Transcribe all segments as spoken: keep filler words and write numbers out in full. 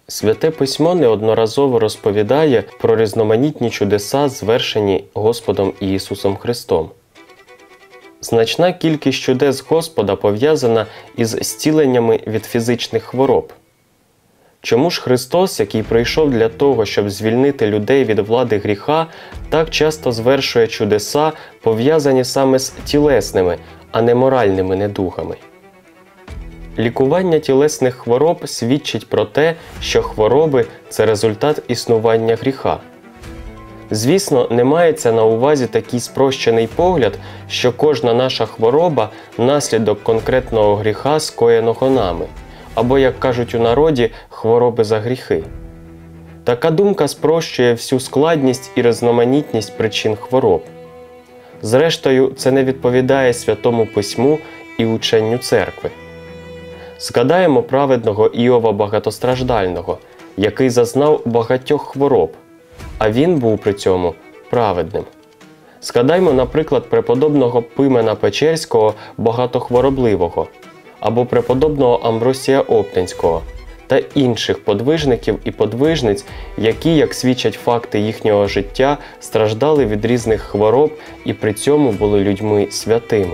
Святе Письмо неодноразово розповідає про різноманітні чудеса, звершені Господом Ісусом Христом. Значна кількість чудес Господа пов'язана із зціленнями від фізичних хвороб. Чому ж Христос, який прийшов для того, щоб звільнити людей від влади гріха, так часто звершує чудеса, пов'язані саме з тілесними, а не моральними недугами? Лікування тілесних хвороб свідчить про те, що хвороби – це результат існування гріха. Звісно, не мається на увазі такий спрощений погляд, що кожна наша хвороба – наслідок конкретного гріха, скоєного нами, або, як кажуть у народі, хвороби за гріхи. Така думка спрощує всю складність і різноманітність причин хвороб. Зрештою, це не відповідає Святому Письму і ученню Церкви. Згадаємо праведного Іова Багатостраждального, який зазнав багатьох хвороб, а він був при цьому праведним. Згадаймо, наприклад, преподобного Пимена Печерського багатохворобливого, або преподобного Амвросія Оптинського та інших подвижників і подвижниць, які, як свідчать факти їхнього життя, страждали від різних хвороб і при цьому були людьми святими.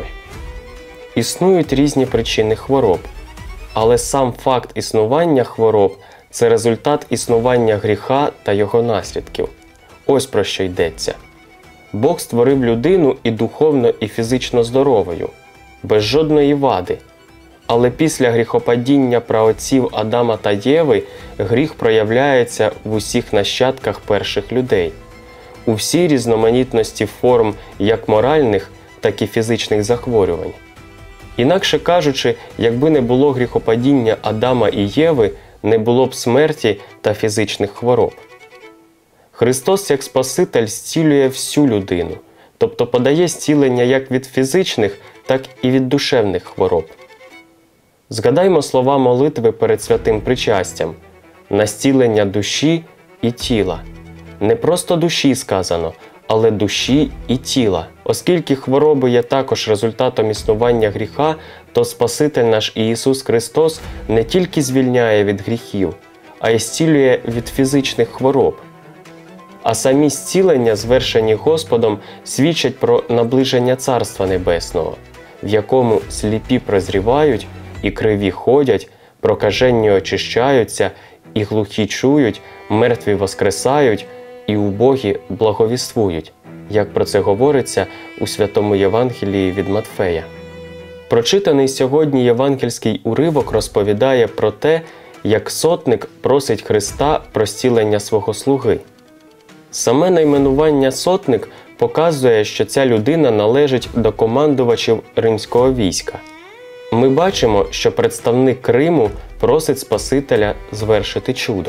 Існують різні причини хвороб, але сам факт існування хвороб – це результат існування гріха та його наслідків. Ось про що йдеться. Бог створив людину і духовно, і фізично здоровою, без жодної вади. Але після гріхопадіння праотців Адама та Єви гріх проявляється в усіх нащадках перших людей, у всій різноманітності форм як моральних, так і фізичних захворювань. Інакше кажучи, якби не було гріхопадіння Адама і Єви, не було б смерті та фізичних хвороб. Христос як Спаситель зцілює всю людину, тобто подає зцілення як від фізичних, так і від душевних хвороб. Згадаймо слова молитви перед святим причастям «на зцілення душі і тіла». Не просто душі сказано, але душі і тіла. Оскільки хвороби є також результатом існування гріха, то Спаситель наш Ісус Христос не тільки звільняє від гріхів, а й зцілює від фізичних хвороб. А самі зцілення, звершені Господом, свідчать про наближення Царства Небесного, в якому сліпі прозрівають, і криві ходять, прокажені очищаються, і глухі чують, мертві воскресають, і убогі благовіствують, як про це говориться у Святому Євангелії від Матфея. Прочитаний сьогодні євангельський уривок розповідає про те, як сотник просить Христа про зцілення свого слуги. Саме найменування «сотник» показує, що ця людина належить до командувачів римського війська. Ми бачимо, що представник Криму просить Спасителя звершити чудо.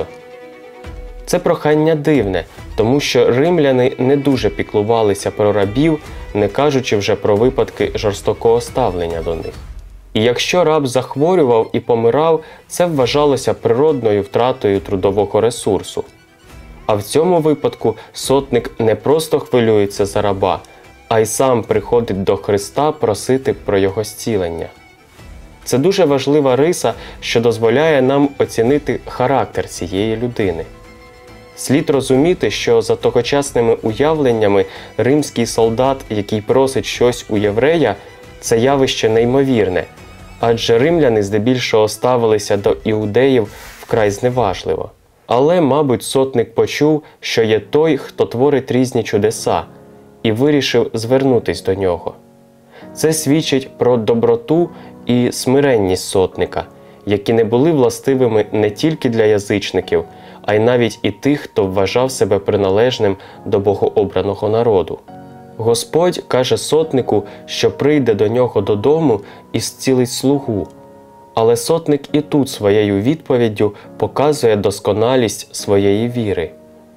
Це прохання дивне, тому що римляни не дуже піклувалися про рабів, не кажучи вже про випадки жорстокого ставлення до них. І якщо раб захворював і помирав, це вважалося природною втратою трудового ресурсу. А в цьому випадку сотник не просто хвилюється за раба, а й сам приходить до Христа просити про його зцілення. Це дуже важлива риса, що дозволяє нам оцінити характер цієї людини. Слід розуміти, що за тогочасними уявленнями римський солдат, який просить щось у єврея, це явище неймовірне, адже римляни здебільшого ставилися до іудеїв вкрай зневажливо. Але, мабуть, сотник почув, що є той, хто творить різні чудеса, і вирішив звернутись до нього. Це свідчить про доброту і смиренність сотника, які не були властивими не тільки для язичників, а й навіть і тих, хто вважав себе приналежним до богообраного народу. Господь каже сотнику, що прийде до нього додому і зцілить слугу. Але сотник і тут своєю відповіддю показує досконалість своєї віри.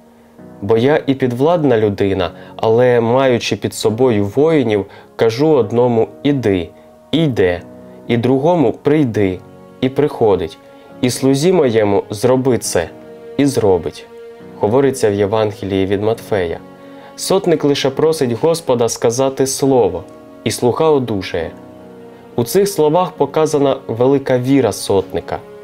Бо я і підвладна людина, але, маючи під собою воїнів, кажу одному «іди», і йде, і другому «прийди», і приходить, і слузі моєму «зроби це», і зробить. Говориться в Євангелії від Матфея. Сотник лише просить Господа сказати слово, і слуга одужає. У цих словах показана велика віра сотника.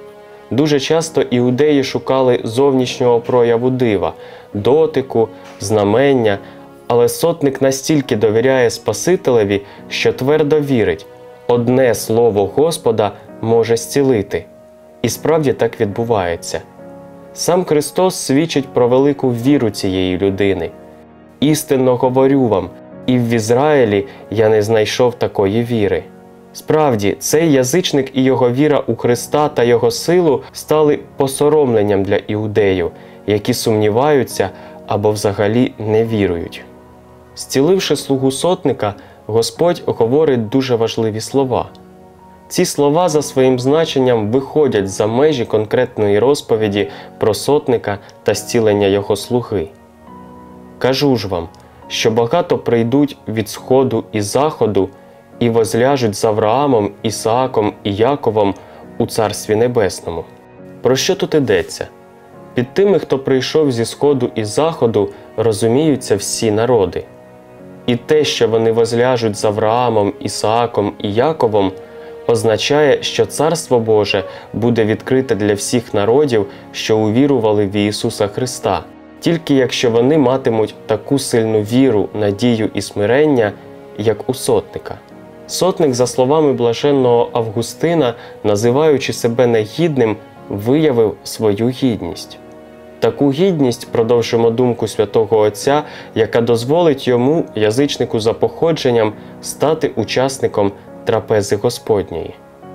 Дуже часто іудеї шукали зовнішнього прояву дива, дотику, знамення, але сотник настільки довіряє Спасителеві, що твердо вірить – одне слово Господа може зцілити. І справді так відбувається. Сам Христос свідчить про велику віру цієї людини. «Істинно говорю вам, і в Ізраїлі я не знайшов такої віри». Справді, цей язичник і його віра у Христа та його силу стали посоромленням для іудеїв, які сумніваються або взагалі не вірують. Зціливши слугу сотника, Господь говорить дуже важливі слова. Ці слова за своїм значенням виходять за межі конкретної розповіді про сотника та зцілення його слуги. «Кажу ж вам, що багато прийдуть від сходу і заходу і возляжуть з Авраамом, Ісааком і Яковом у Царстві Небесному». Про що тут йдеться? Під тими, хто прийшов зі сходу і заходу, розуміються всі народи. І те, що вони возляжуть з Авраамом, Ісааком і Яковом, означає, що Царство Боже буде відкрите для всіх народів, що увірували в Ісуса Христа, тільки якщо вони матимуть таку сильну віру, надію і смирення, як у сотника. Сотник, за словами блаженного Августина, називаючи себе негідним, виявив свою гідність. Таку гідність, продовжимо думку святого Отця, яка дозволить йому, язичнику за походженням, стати учасником трапези Господньої.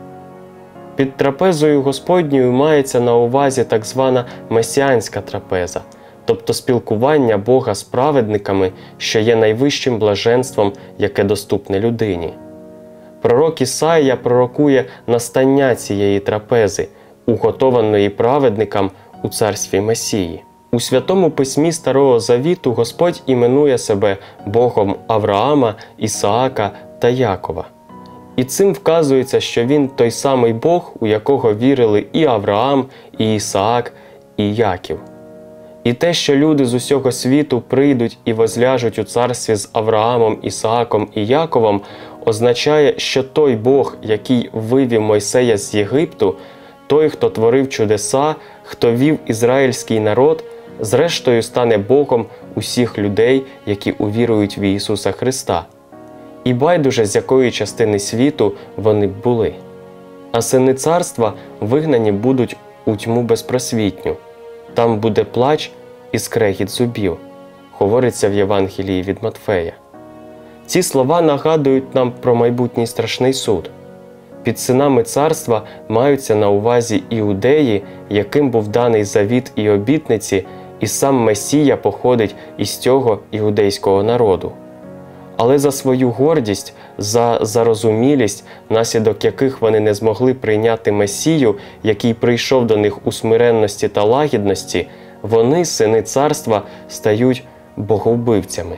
Під трапезою Господньою мається на увазі так звана месіанська трапеза, тобто спілкування Бога з праведниками, що є найвищим блаженством, яке доступне людині. Пророк Ісаїя пророкує настання цієї трапези, уготованої праведникам у царстві Месії. У Святому Письмі Старого Завіту Господь іменує себе Богом Авраама, Ісаака та Якова. І цим вказується, що Він той самий Бог, у якого вірили і Авраам, і Ісаак, і Яків. І те, що люди з усього світу прийдуть і возляжуть у царстві з Авраамом, Ісааком і Яковом, означає, що той Бог, який вивів Мойсея з Єгипту, той, хто творив чудеса, хто вів ізраїльський народ, зрештою стане Богом усіх людей, які увірують в Ісуса Христа. І байдуже, з якої частини світу вони б були. А сини царства вигнані будуть у тьму безпросвітню. Там буде плач і скрегіт зубів, говориться в Євангелії від Матфея. Ці слова нагадують нам про майбутній страшний суд. Під синами царства маються на увазі іудеї, яким був даний завіт і обітниці, і сам Месія походить із цього іудейського народу. Але за свою гордість, за зарозумілість, наслідок яких вони не змогли прийняти Месію, який прийшов до них у смиренності та лагідності, вони, сини царства, стають боговбивцями.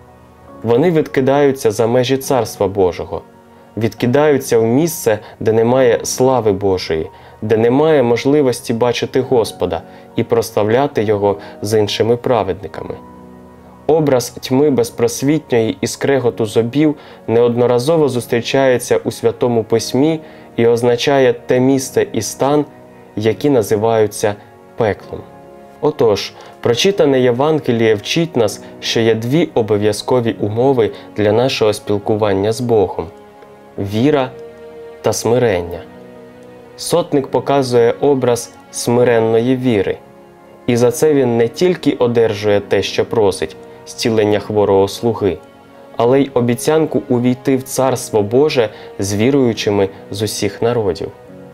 Вони відкидаються за межі Царства Божого, відкидаються в місце, де немає слави Божої, де немає можливості бачити Господа і прославляти Його з іншими праведниками. Образ тьми безпросвітньої і скреготу зубів неодноразово зустрічається у Святому Письмі і означає те місце і стан, які називаються пеклом. Отож, прочитане Євангеліє вчить нас, що є дві обов'язкові умови для нашого спілкування з Богом – віра та смирення. Сотник показує образ смиренної віри. І за це він не тільки одержує те, що просить – зцілення хворого слуги, але й обіцянку увійти в Царство Боже з віруючими з усіх народів.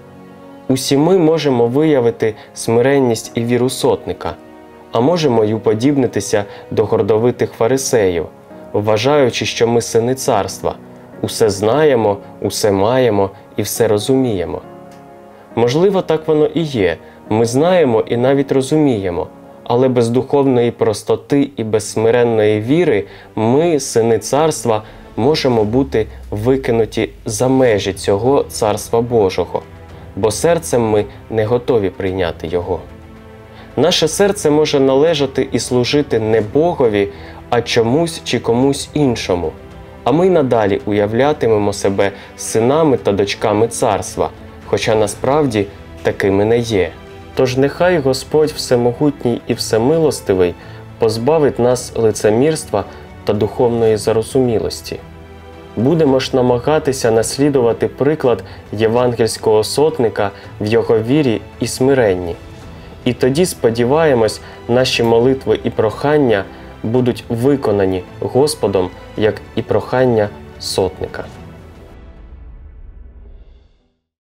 Усі ми можемо виявити смиренність і віру сотника, а можемо й уподібнитися до гордовитих фарисеїв, вважаючи, що ми сини царства, усе знаємо, усе маємо і все розуміємо. Можливо, так воно і є, ми знаємо і навіть розуміємо, але без духовної простоти і без смиренної віри ми, сини царства, можемо бути викинуті за межі цього Царства Божого, бо серцем ми не готові прийняти Його. Наше серце може належати і служити не Богові, а чомусь чи комусь іншому, а ми надалі уявлятимемо себе синами та дочками царства, хоча насправді такими не є. Тож нехай Господь Всемогутній і Всемилостивий позбавить нас лицемірства та духовної зарозумілості. Будемо ж намагатися наслідувати приклад євангельського сотника в його вірі і смиренні. І тоді, сподіваємось, наші молитви і прохання будуть виконані Господом, як і прохання сотника.